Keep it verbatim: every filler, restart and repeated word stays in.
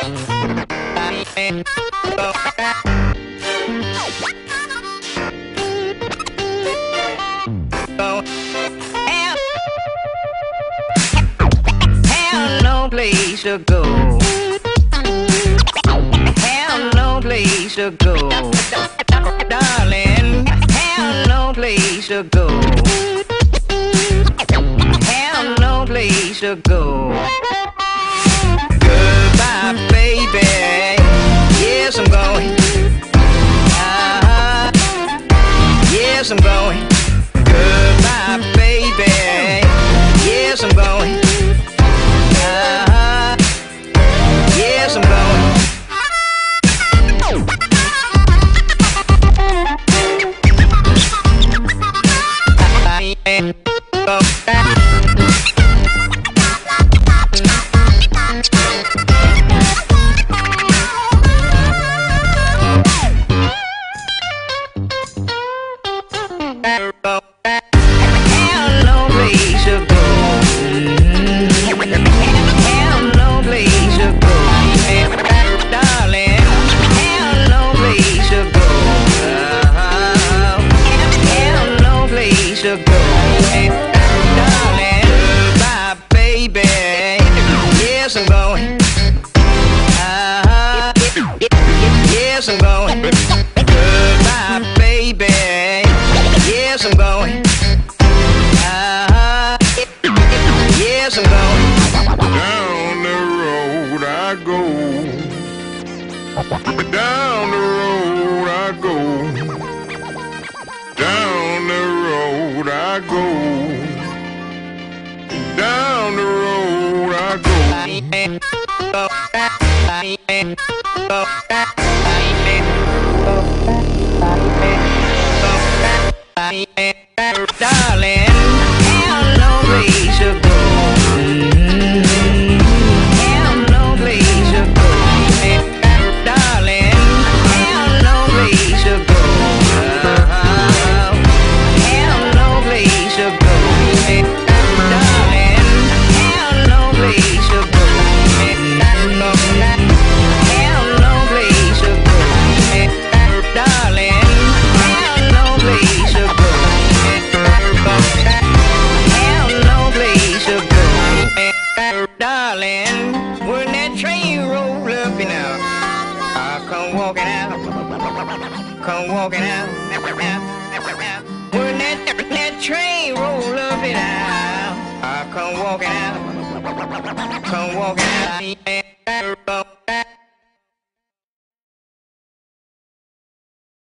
Have no place to go. Have no place to go. Darling, have no place to go. Have no place to go. Goodbye, baby. Yes, I'm going. Uh-huh. Yes, I'm going. Goodbye, baby. Yes, I'm going. Uh-huh. Yes, I'm going. Yes, I'm going. Uh-huh. Yes, I'm going. Goodbye, baby. Yes, I'm going. Uh-huh. Yes, I'm going. Down the road I go. Down the road I go. Down the road I go. Down the road I go. Darling, have no place to go. Have no place to go. Darling, have no place to go. Have no place to go. Darling, have no place to go. Have no place to go. Darling, have no place to go. Have no place to go. Darling, when that train roll up and out, I come walking out, come walking out. When that, that train roll up and out, I come walking out, come walking out.